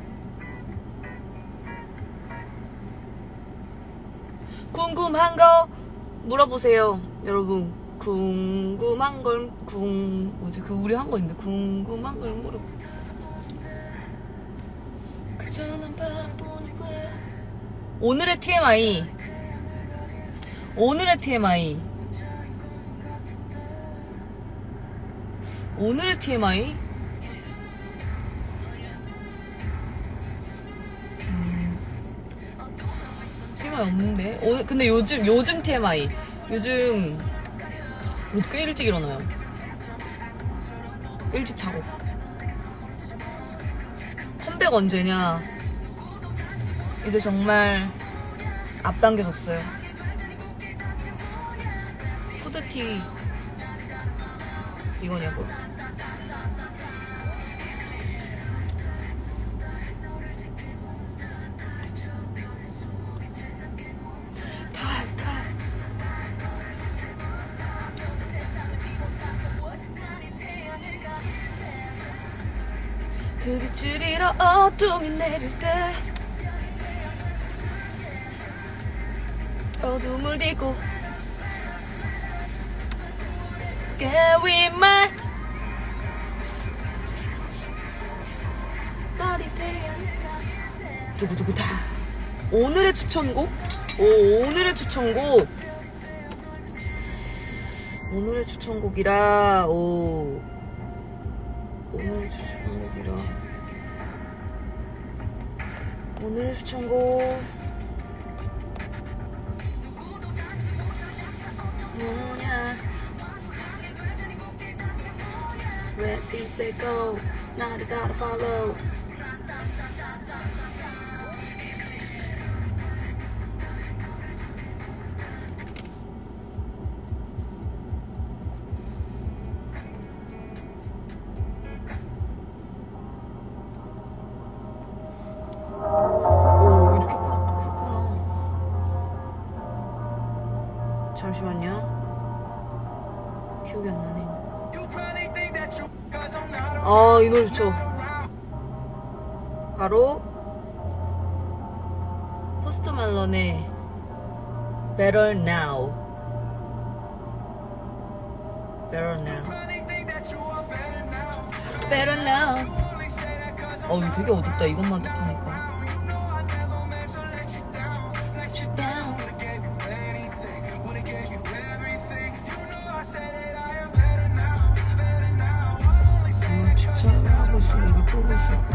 궁금한 거 물어보세요, 여러분. 궁금한 걸 뭐지? 그 우리 한 거 있는데 궁금한 걸 물어. 그저 난 바라보니 왜? 오늘의 TMI. 오늘의 TMI. 오늘의 TMI? TMI 없는데? 근데 요즘 TMI. 요즘 꽤 일찍 일어나요. 일찍 자고. 컴백 언제냐? 이제 정말 앞당겨졌어요. 후드티 이거냐고. 그 빛을 잃어 어둠이 내릴 때 어둠을 딛고 깨위말 두구두구 다. 오늘의 추천곡? 오늘의 추천곡. 오늘의 추천곡이라 오늘의 추천곡이라 오늘의 추천곡 뭐냐? Where did they go? Now they gotta follow. 잠시만요. 기억이 안 나네. 이 노래 좋죠. 바로 포스트 말론의 Better Now. Better Now. Better Now. 이거 되게 어둡다. 이것만 딱 하니까. 이거 보고 있어.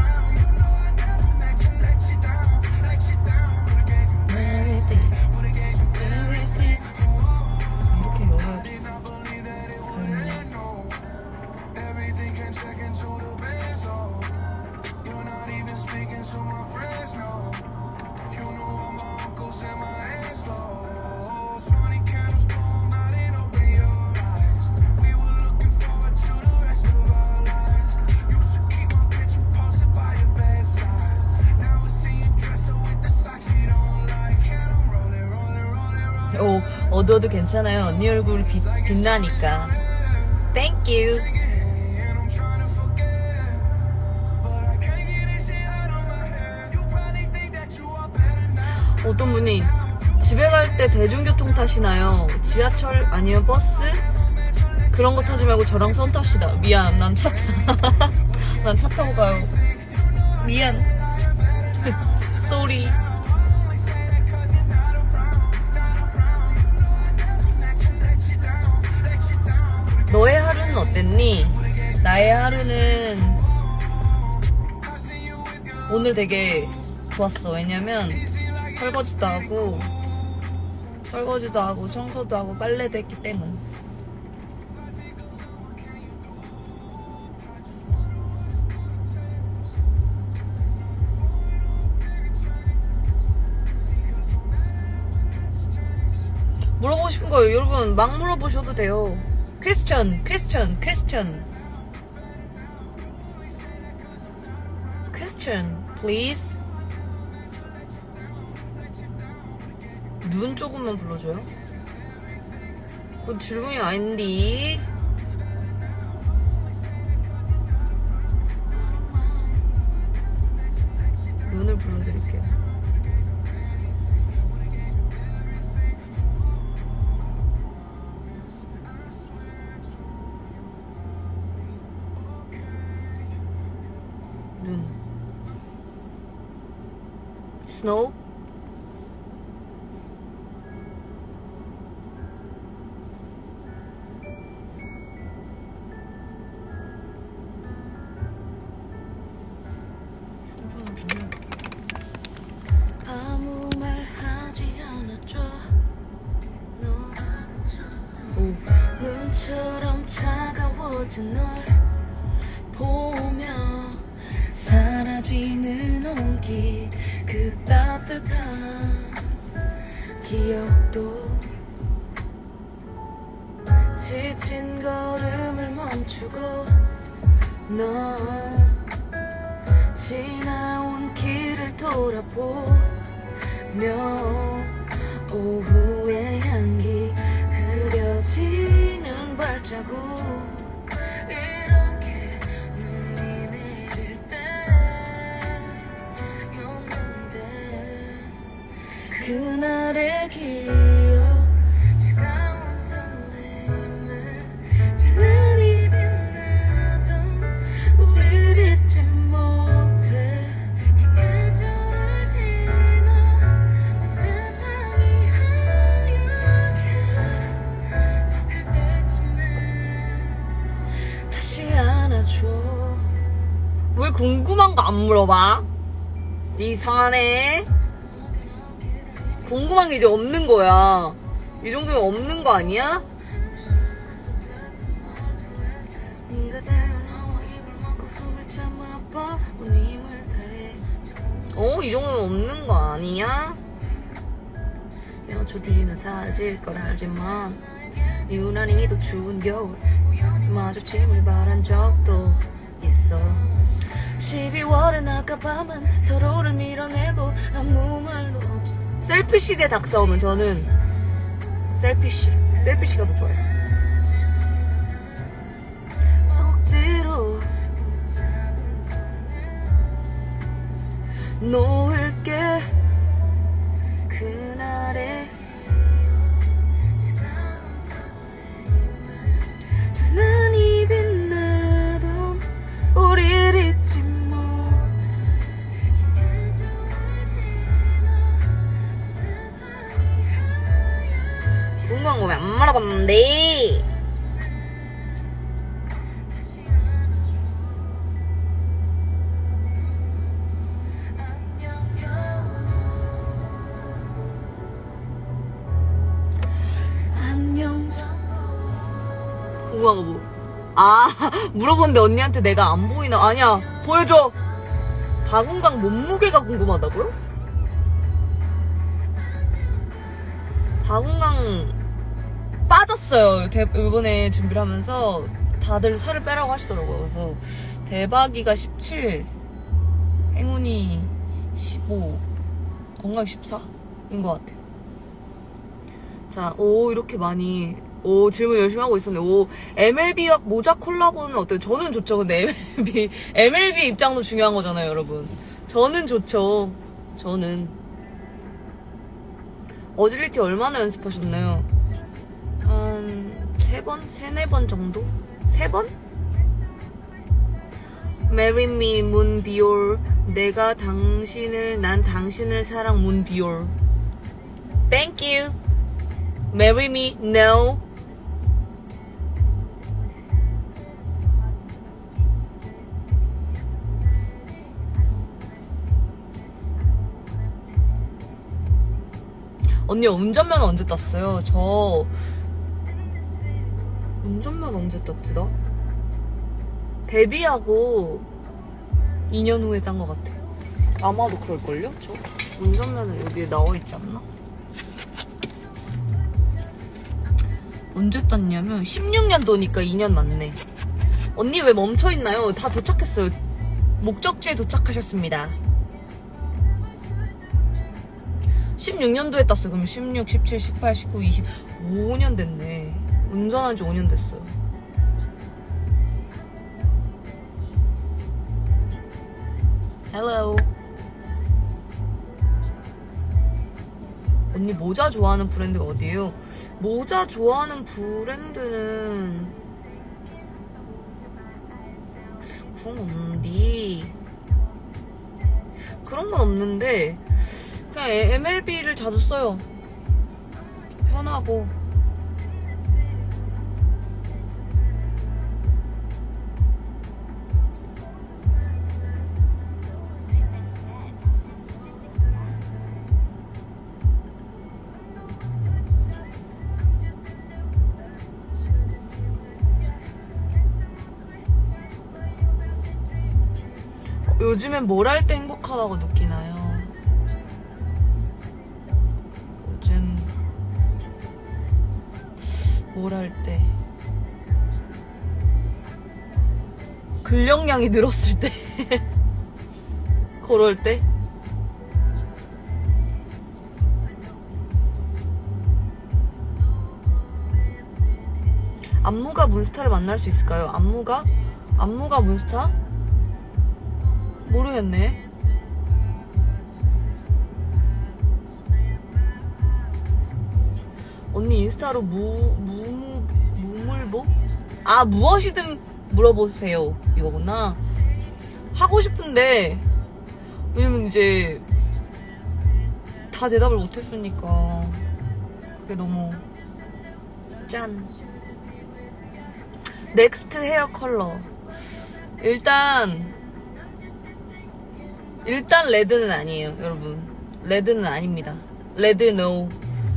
이렇게 열어야지. 어두워도 괜찮아요. 언니 얼굴 빛나니까. Thank you. 어떤 분이 집에 갈 때 대중교통 타시나요? 지하철 아니면 버스? 그런 거 타지 말고 저랑 선 탑시다. 미안, 난 차 타고 가요. 미안. Sorry. 너의 하루는 어땠니? 나의 하루는 오늘 되게 좋았어. 왜냐면 설거지도 하고 청소도 하고 빨래도 했기 때문. 물어보고 싶은 거예요. 여러분 막 물어보셔도 돼요. 퀘스천 please. 눈 조금만 불러줘요. 그건 질문이 아닌데. 눈을 불러드릴게요. 눈. 스노우? 아무 말 하지 않았죠. 눈처럼 차가워진 널 보며 사라지는 온기, 그 따뜻한 기억도 지친 걸음을 멈추고 넌 지나온 길을 돌아보며 오후의 향기 흐려지는 발자국 이렇게 눈이 내릴 때였는데 그날의 기억 차가운 설렘에 찬란히 빛나던 우릴 잊지 못해 그 계절을 지나 온 세상이 하얗게 덮일 때쯤에 다시 안아줘. 왜 궁금한 거 안 물어봐? 이상하네. 궁금한 게 이제 없는 거야. 이 정도면 없는 거 아니야? 이 정도면 없는 거 아니야? 몇 초 뒤면 사라질 걸 알지만 유난히도 추운 겨울 마주침을 바란 적도 있어. 12월의 낮가밤은 서로를 밀어내고 아무 말도 없어. 셀피시 대 닭싸움은 저는 셀피시가 더 좋아요. 억지로 놓을게 그날의 찬란히 빛나던 우릴 잊지 못해 궁금한 거 왜 안 말아봤는데? 궁금한 거 뭐? 물어봤는데 언니한테 내가 안 보이나? 아니야, 보여줘. 박은강 몸무게가 궁금하다고요? 박은강 빠졌어요. 이번에 준비를 하면서 다들 살을 빼라고 하시더라고요. 그래서 대박이가 17, 행운이 15, 건강 14인 것 같아요. 자, 이렇게 많이 질문 열심히 하고 있었는데 MLB와 모자 콜라보는 어때요? 저는 좋죠. 근데 MLB 입장도 중요한 거잖아요, 여러분. 저는 좋죠. 저는 어질리티 얼마나 연습하셨나요? 한 3번? 3-4번 정도? 3번? Marry me, 문비올. 난 당신을 사랑, 문비올. Thank you. Marry me, no. 언니 운전면허 언제 땄어요? 저 운전면허 언제 땄지 나? 데뷔하고 2년 후에 딴 것 같아. 아마도 그럴걸요? 저 운전면허 여기에 나와있지 않나? 언제 땄냐면 16년도니까 2년 맞네. 언니 왜 멈춰있나요? 다 도착했어요. 목적지에 도착하셨습니다. 16년도에 땄어요. 그럼 16, 17, 18, 19, 20 5년 됐네. 운전한 지 5년 됐어요. Hello. 언니 모자 좋아하는 브랜드가 어디예요? 모자 좋아하는 브랜드는 그런 건 없는데 그런 건 없는데 그냥 MLB를 자주 써요. 편하고. 요즘엔 뭘 할 때 행복하다고 느끼나요? 요즘 뭘 할 때? 근력량이 늘었을 때? 그럴 때? 안무가 문스타를 만날 수 있을까요? 안무가? 안무가 문스타? 모르겠네. 언니 인스타로 무물보? 아, 무엇이든 물어보세요. 이거구나. 하고 싶은데, 왜냐면 이제, 다 대답을 못 해주니까. 그게 너무, 짠. 넥스트 헤어 컬러. 일단 레드는 아니에요, 여러분. 레드는 아닙니다. 레드 no.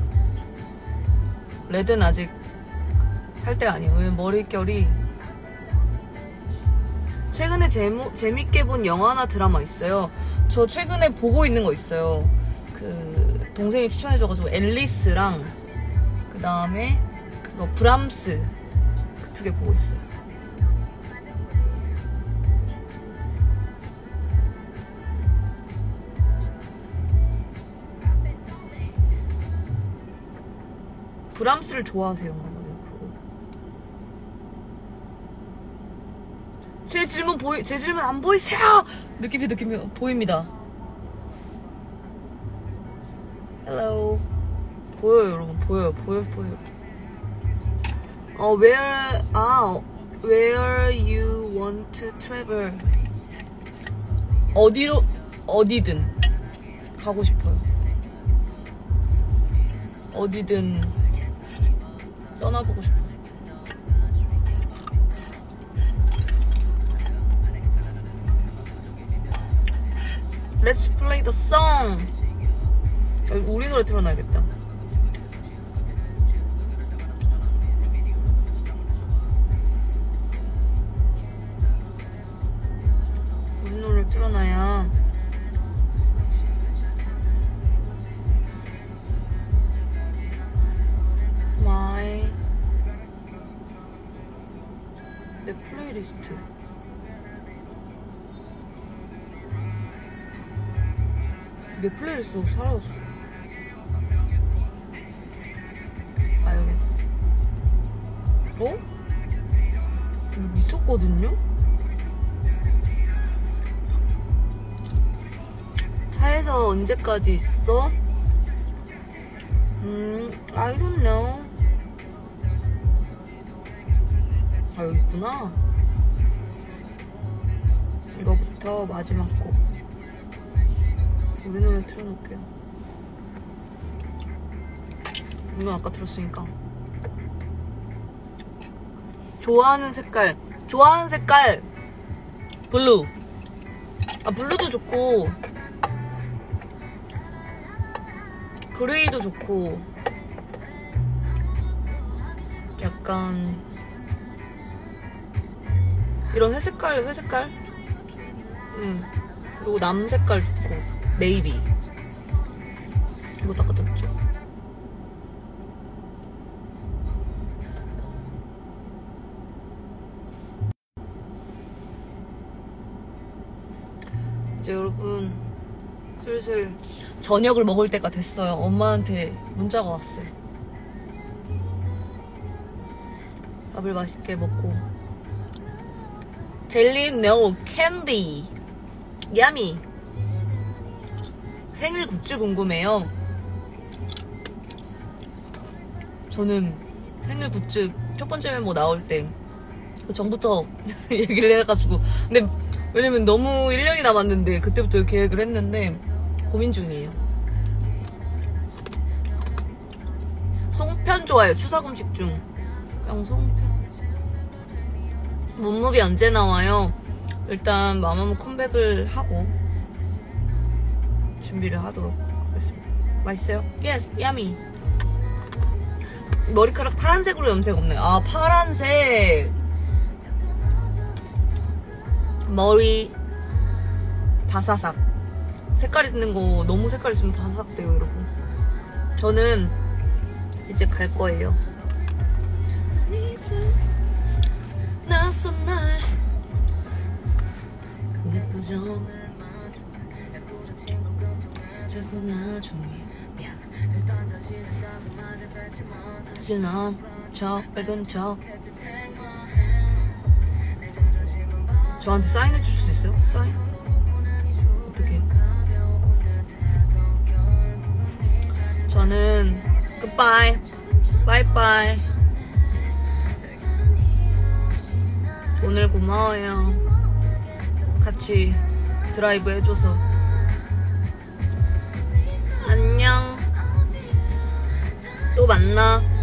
레드는 아직 할 때가 아니에요. 왜냐면 머릿결이. 최근에 재밌게 본 영화나 드라마 있어요. 저 최근에 보고 있는 거 있어요. 그 동생이 추천해줘가지고 앨리스랑 그 다음에 그거 브람스 그 2개 보고 있어요. 브람스를 좋아하세요, 그거. 제 질문 안 보이세요? 느낌이 보입니다. Hello. 보여요, 여러분. 보여요. Where you want to travel? 어디든 가고 싶어요. 어디든 떠나보고 싶어요. Let's play the song. 우리 노래 틀어놔야겠다. 우리 노래 틀어놔야 내 플레이리스트. 내 플레이리스트 사라졌어. 아, 여기. 여기 있었거든요? 차에서 언제까지 있어? I don't know. 아, 여기 있구나. 이거부터 마지막 곡. 우리 노래 틀어놓을게요. 이건 아까 들었으니까. 좋아하는 색깔 블루. 아, 블루도 좋고 그레이도 좋고 약간 이런 회색깔 그리고 남색깔 좋고 네이비 이거 다 갖다 줬죠. 이제 여러분 슬슬 저녁을 먹을 때가 됐어요. 엄마한테 문자가 왔어요. 밥을 맛있게 먹고 젤리 no 캔디 야미. 생일 굿즈 궁금해요. 저는 생일 굿즈 첫 번째 멤버 나올 때 그 전부터 얘기를 해가지고 근데 왜냐면 너무 1년이 남았는데 그때부터 계획을 했는데 고민 중이에요. 송편 좋아요. 추석 음식 중 송편. 문무비 언제 나와요? 일단 마마무 컴백을 하고 준비를 하도록 하겠습니다. 맛있어요? Yes, yummy. 머리카락 파란색으로 염색 없네요. 아, 파란색. 머리 바사삭. 색깔 있는 거 너무 색깔 있으면 바사삭 돼요, 여러분. 저는 이제 갈 거예요. 낯선 날 예쁘죠? 자꾸 나중에 사실 넌 저 밝은 척 저한테 사인해 주실 수 있어요? 사인? 어떻게? 저는 goodbye, bye bye. 오늘 고마워요. 같이 드라이브 해줘서. 안녕. 또 만나.